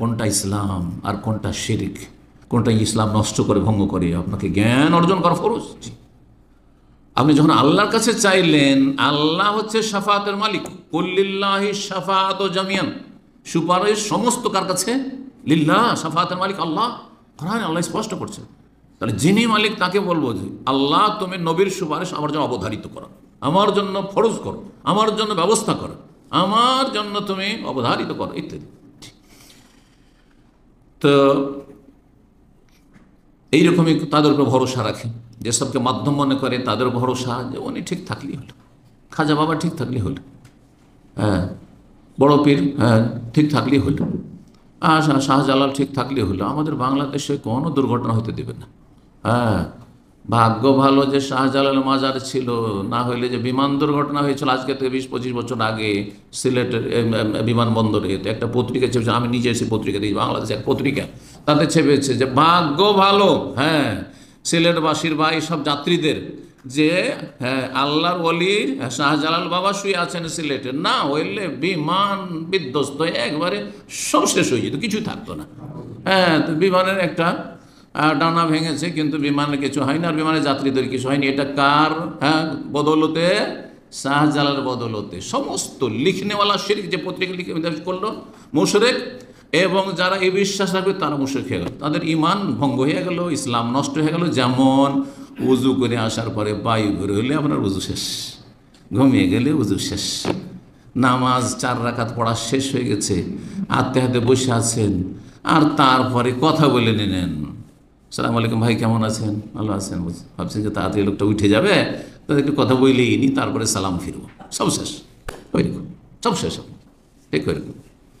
কোনটা ইসলাম আর কোনটা শিরক, কোনটা ইসলাম নষ্ট করে ভঙ্গ করে, আপনাকে জ্ঞান অর্জন করা ফরজ। আপনি যখন আল্লাহর কাছে চাইলেন, আল্লাহ হচ্ছে শাফাতের মালিক, কুল্লিল্লাহি শাফাত জামিয়ান, সুপারিশ সমস্ত কার কাছে? লিল্লাহ, শাফাতের মালিক আল্লাহ। কোরআন আল্লাহ স্পষ্ট করছে। তাহলে যিনি মালিক তাকে বলবো যে আল্লাহ তুমি নবীর সুপারিশ আমার জন্য অবধারিত করো, আমার জন্য ফরজ করো, আমার জন্য ব্যবস্থা করো, আমার জন্য তুমি অবধারিত করো, ইত্যাদি। তো এইরকমই তাদের উপর ভরসা রাখে, যেসবকে মাধ্যম মনে করে তাদের ভরসা যে উনি ঠিক থাকলেই হলো, খাজা বাবা ঠিক থাকলেই হলো, হ্যাঁ, বড় পীর হ্যাঁ ঠিক থাকলেই হলো, শাহজালাল ঠিক থাকলেই হলো। আমাদের বাংলাদেশে কোনো দুর্ঘটনা হতে দেবে না। হ্যাঁ, ভাগ্য ভালো যে শাহজালাল মাজার ছিল, না হইলে যে বিমান দুর্ঘটনা হয়েছিল আজকে থেকে 20-25 বছর আগে সিলেটের বিমানবন্দরে, একটা পত্রিকা ছেপেছে, আমি নিজে এসে পত্রিকা দিয়েছি, বাংলাদেশের এক পত্রিকা, তাতে ছেপেছে যে ভাগ্য ভালো হ্যাঁ সিলেটবাসীর বা এইসব যাত্রীদের যে হ্যাঁ আল্লাহর ওলি শাহজালাল বাবা শুয়ে আছেন সিলেটে, না হইলে বিমান বিধ্বস্ত হয়ে একবারে সব শেষ হয়ে যেত, কিছুই থাকতো না। হ্যাঁ, তো বিমানের একটা ডানা ভেঙেছে কিন্তু বিমানের কিছু হয়নি, আর বিমানের যাত্রীদের কিছু হয়নি। এটা কার হ্যাঁ বদৌলতে? শাহজালাল বদৌলতে। সমস্ত লিখনেওয়ালা শিরক যে পত্রিকা লিখে করলো মুশরিক, এবং যারা এই বিশ্বাস রাখবে তারা মুশরিক হয়ে গেল, তাদের ইমান ভঙ্গ হয়ে গেল, ইসলাম নষ্ট হয়ে গেল। যেমন উজু করে আসার পরে বায়ু ঘুরে হলে আপনার উজু শেষ, ঘুমিয়ে গেলে উজু শেষ, নামাজ 4 রাকাত পড়া শেষ হয়ে গেছে, হাতে হাতে বসে আছেন, আর তারপরে কথা বলে নিলেন, সালাম আলাইকুম ভাই কেমন আছেন, ভালো আছেন, ভাবছেন যে তাড়াতাড়ি লোকটা উঠে যাবে, তাদের একটু কথা বলেই নি, তারপরে সালাম ফিরবো, সব শেষ, ওইরকম সব শেষ, ঠিক ওইরকম।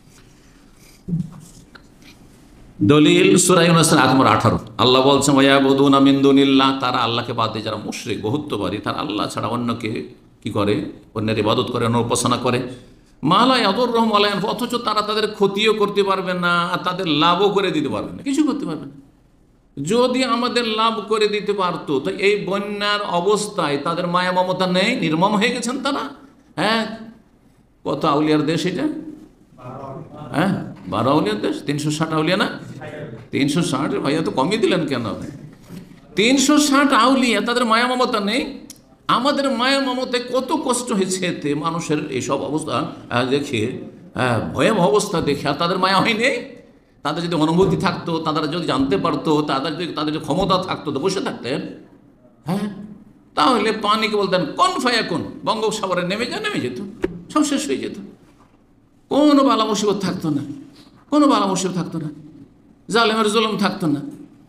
দলিল সূরা ইউনূস 18 আল্লাহ বলছেন ওয়ায়াবুদুনা মিন দুনিল্লাহ, তারা আল্লাহকে বাদ দিয়ে যারা মুশরিক বহুত্ববাদী, তারা আল্লাহ ছাড়া অন্যকে কি করে? অন্যের ইবাদত করে, অন্য উপাসনা করে। মা লা ইয়াদুররুহুম ওয়া লা ইয়ানফাউহুম, অথচ তারা তাদের ক্ষতিও করতে পারবে না আর তাদের লাভও করে দিতে পারবে না, কিছু করতে পারবে না। যদি আমাদের লাভ করে দিতে পারতো তো এই বন্যার অবস্থায় তাদের মায়া মমতা নেই, নির্মম হয়ে গেছেন তারা। হ্যাঁ, কত আউলিয়ার দেশ এটা? হ্যাঁ, 12 আউলিয়ার দেশ, 360 আউলিয়া না? 360, ভাইয়া তো কমিয়ে দিলেন কেন? 360 আউলিয়া, তাদের মায়া মমতা নেই। আমাদের মায়া মমতায় কত কষ্ট হয়েছে এতে, মানুষের এইসব অবস্থা দেখে, হ্যাঁ ভয়াবহ অবস্থা দেখে, আর তাদের মায়া হয়নি। তাদের যদি অনুভূতি থাকতো, তারা যদি জানতে পারতো, তাদের যদি ক্ষমতা থাকতো তো বসে থাকতেন। হ্যাঁ, তাহলে পানিকে বলতেন কোন ফায়াকুন, বঙ্গোপসাগরে নেমে যেত, সব শেষ হয়ে যেত, কোনো বালা মুসিবত থাকতো না, কোনো বালা মুসিবত থাকতো না, জালেমের জুলুম থাকতো না।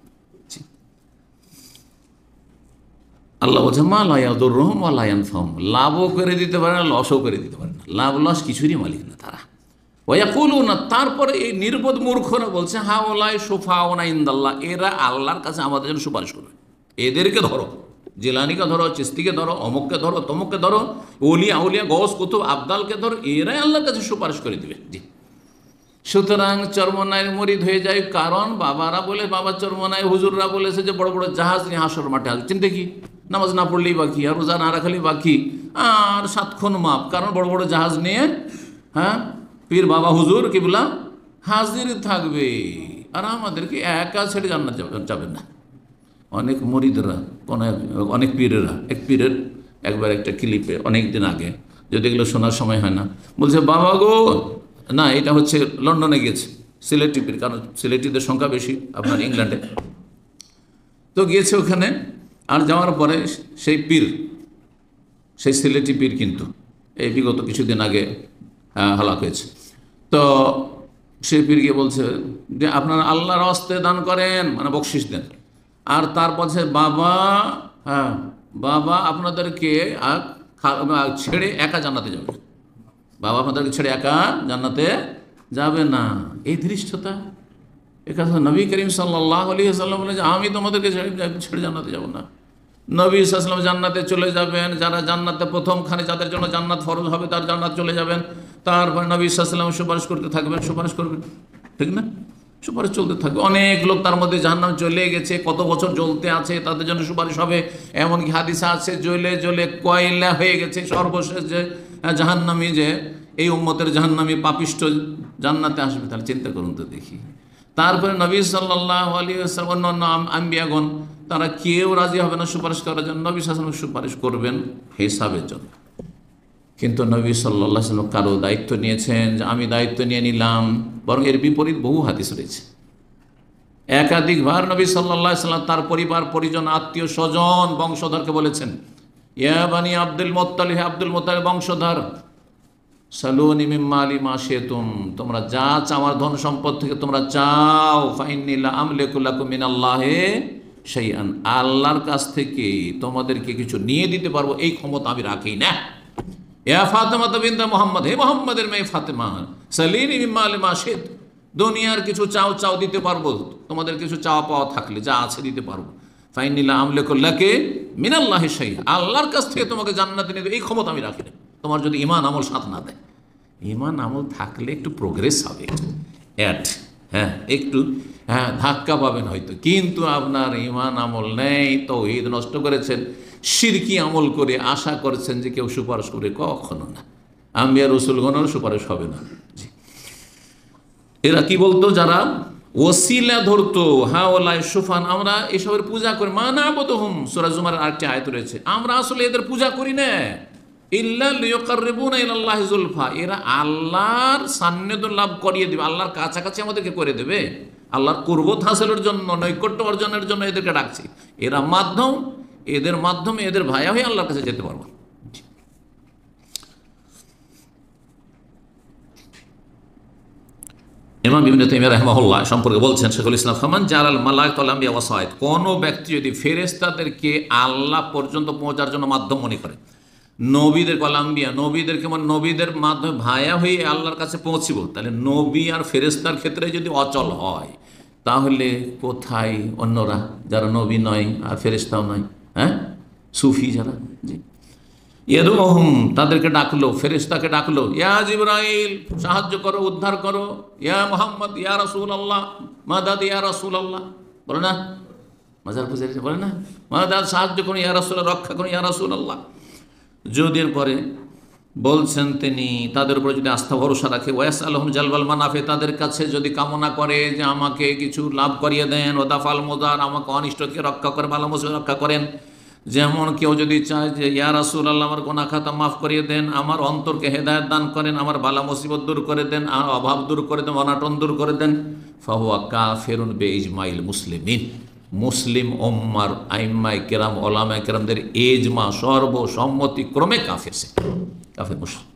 আল্লাহ বলছে মা লা ইয়াদুররুহুম ওয়া লা ইয়ানফাউহুম, লাভও করে দিতে পারে না, লসও করে দিতে পারে না, লাভ লস কিছুরই মালিক না তারা। ওয়ায়াকুলুনা, তারপরে এই নির্বোধ মূর্খরা বলছে হাউলাই শুফাউনা ইনদাল্লাহ, এরা আল্লাহর কাছে আমাদের জন্য সুপারিশ করবে। এদেরকে ধরো, জিলানিকে ধরো, চিস্তিকে ধরো, অমুককে ধরো, তমুককে ধরো, ওলিয়া আউলিয়া গৌস কুতুব আবদালকে ধরো, এরাই আল্লাহর কাছে সুপারিশ করে দিবে। জি, সুতরাং চরমনায়ের মরিদ হয়ে যায়, কারণ বাবারা বলে, বাবা চরমনায় হুজুররা বলেছে যে বড় বড় জাহাজ নিয়ে হাসর মাঠে আসবে, চিন্তা কি? নামাজ না পড়লেই বাকি, আর রোজা না রাখলেই বাকি, আর 7 খুন মাপ, কারণ বড় বড় জাহাজ নিয়ে হ্যাঁ পীর বাবা হুজুর কিবলা হাজির থাকবে, আর আমাদেরকে একা ছেড়ে জান্নাত যাবেন না। অনেক মরিদরা, অনেক পীরেরা, এক পীরের একবার একটা ক্লিপে অনেক দিন আগে, যদি এগুলো শোনার সময় হয় না, বলছে বাবা গো, না এটা হচ্ছে লন্ডনে গিয়েছে, সিলেটি পীর, কারণ সিলেটিদের সংখ্যা বেশি আপনার ইংল্যান্ডে, তো গিয়েছে ওখানে। আর যাওয়ার পরে সেই পীর, সেই সিলেটি পীর কিন্তু এই বিগত কিছুদিন আগে হালাক হয়েছে। তো সেই পীর গিয়ে বলছে যে আপনারা আল্লাহর হস্তে দান করেন, মানে বকশিস দেন, আর তারপর বাবা হ্যাঁ বাবা আপনাদেরকে ছেড়ে একা জান্নাতে যাবে, বাবা আপনাদেরকে ছেড়ে একা জান্নাতে যাবে না। এই ধৃষ্টতা, এখানে নবী করিম সাল্লাল্লাহু আলাইহি ওয়াসাল্লাম বলে যে আমি তোমাদেরকে ছেড়ে জান্নাতে যাব না। নবী সাল্লাল্লাহু আলাইহি ওয়াসাল্লাম জান্নাতে চলে যাবেন, যারা জান্নাতে প্রথমখানে যাদের জন্য জান্নাত ফরজ হবে তার জান্নাত চলে যাবেন, তারপর নবী সাল্লাল্লাহু আলাইহি ওয়াসাল্লাম সুপারিশ করতে থাকবেন, সুপারিশ করবেন, ঠিক না? সুপারিশ চলতে থাকবে। অনেক লোক তার মধ্যে জাহান্নাম চলে গেছে, কত বছর জ্বলতে আছে, তাদের জন্য সুপারিশ হবে। এমনকি হাদিসে আছে জ্বলে জ্বলে কয়লা হয়ে গেছে, সর্বশেষ যে জাহান্নামী যে এই উম্মতের জাহান্নামী পাপিষ্ঠ জান্নাতে আসবে, তাহলে চিন্তা করুন তো দেখি। তারপরে নবী সাল্লাল্লাহু আলাইহি ওয়াসাল্লাম অন্যান্য আম্বিয়াগণ তারা কেউ রাজি হবে না সুপারিশ করার জন্য, নবী সাল্লাল্লাহু আলাইহি ওয়াসাল্লাম সুপারিশ করবেন হিসাবের জন্য। কিন্তু নবী সাল্লাল্লাহু আলাইহি ওয়াসাল্লাম কারো দায়িত্ব নিয়েছেন যে আমি দায়িত্ব নিয়ে নিলাম, বরং এর বিপরীত বহু হাদিস রয়েছে। একাধিকবার নবী সাল্লাল্লাহু আলাইহি ওয়াসাল্লাম তার পরিবার পরিজন আত্মীয় স্বজন বংশধরকে বলেছেন, ইয়া বানি আব্দুল মুত্তালিব, আব্দুল মুত্তালিব বংশধর, সালুনি মিন মালি মা শিতুম, তোমরা যা চাও আমার ধন সম্পদ থেকে তোমরা চাও, ফাইন্নী লা আমলিকু লাকুম মিনাল্লাহি শাইআন, আল্লাহর কাছ থেকে তোমাদেরকে কিছু নিয়ে দিতে পারবো এই ক্ষমতা আমি রাখি না। ইয়া ফাতেমা বিনতে মুহাম্মদ, হে মুহাম্মদের মেয়ে ফাতেমা, সালিনি মিন মালি মা শিত, দুনিয়ার কিছু চাও চাও দিতে পারবো, তোমাদের কিছু চাওয়া পাওয়া থাকলে যা আছে দিতে পারবো। ফাইন্নী লা আমলিকু লাকি মিনাল্লাহি শাইআন, আল্লাহর কাছ থেকে তোমাকে জান্নাতে নিয়ে এই ক্ষমতা আমি রাখি না। তোমার যদি ঈমান আমল সাথ না দেয়, ঈমান আমল থাকলে একটু প্রোগ্রেস হবে, একটু একটু ধাক্কা পাবেন হয়তো, কিন্তু আপনার ঈমান আমল নেই, তাওহীদ নষ্ট করেছেন, শিরকি আমল করে আশা করেছেন যে কেউ সুপারিশ করে, কখনো না। আম্বিয়া রাসূলগণের সুপারিশ হবে না। জি, এরা কি বলতো, যারা ওসিলা ধরতো, হাওলাই সুফান, আমরা এসবের পূজা করি, মা না'বুদুহুম, সূরা জুমারের আরেকটি আয়াত রয়েছে, আমরা আসলে এদের পূজা করি না, ইল্লা লিয়ুকাররিবুনা ইলাল্লাহি যুলফা, এরা আল্লাহর সান্নিধ্য লাভ করিয়ে দেবে, আল্লাহর কাছাকাছি আমাদেরকে করে দেবে, আল্লাহর কুরবত হাসিলের জন্য, নৈকট্য অর্জনের জন্য এদেরকে ডাকছি, এরা মাধ্যম, এদের মাধ্যমে এদের ভাইয়া হয়ে আল্লাহর কাছে যেতে পারবো। ইমাম ইবনে তাইমিয়া রাহিমাহুল্লাহ সম্পর্কে বলছেন, শেখুল ইসলাম, ফামান জালাল মালাইকাতুল আম্বিয়া ওয়াসাইদ, কোন ব্যক্তি যদি ফেরেশতাদেরকে আল্লাহ পর্যন্ত পৌঁছার জন্য মাধ্যম মনে করে, নবীদের আম্বিয়া, নবীদেরকে মানে নবীদের মাধ্যমে ভায়া হয়ে আল্লাহর কাছে পৌঁছিব, তাহলে নবী আর ফেরেশতার ক্ষেত্রে যদি অচল হয়, তাহলে কোথায় অন্যরা যারা নবী নয় আর ফেরেশতাও নয়, সুফি যারা, জি, ইয়াদুহুম, তাদেরকে ডাকলো, ফেরেশতাকে ডাকলো, ইয়া জিবরাইল সাহায্য করো, উদ্ধার করো, ইয়া মুহাম্মদ ইয়া রাসূলুল্লাহ মাদাদ ইয়া রাসূলুল্লাহ, বলে না মাজার পূজারী বলে না, মাদাদ সাহায্য করুন ইয়া রাসূলুল্লাহ, রক্ষা করুন ইয়া রাসূলুল্লাহ। যদি এরপরে বলছেন তিনি তাদের উপরে যদি আস্থা ভরসা রাখে, ওয়াসআলহুম জালবাল মানাফে, তাদের কাছে যদি কামনা করে যে আমাকে কিছু লাভ করিয়ে দেন, ওদাফাল মুদার, আমাকে অনিষ্ট থেকে রক্ষা করে, ভালো মুসিবত রক্ষা করেন, যেমন কেউ যদি চায় যে ইয়া রাসূলুল্লাহ আমার গুনাহ খাতা মাফ করিয়ে দেন, আমার অন্তরকে হেদায়েত দান করেন, আমার বালা মুসিবত দূর করে দেন, আমার অভাব দূর করে দেন, অনাটন দূর করে দেন, ফাহুয়া কাফিরুন বিইজমাইল মুসলিমিন, মুসলিম উম্মার আইম্মায়ে কেরাম ওলামায়ে কেরামদের ইজমা সর্বসম্মতিক্রমে কাফের, সে কাফের মুশরিক।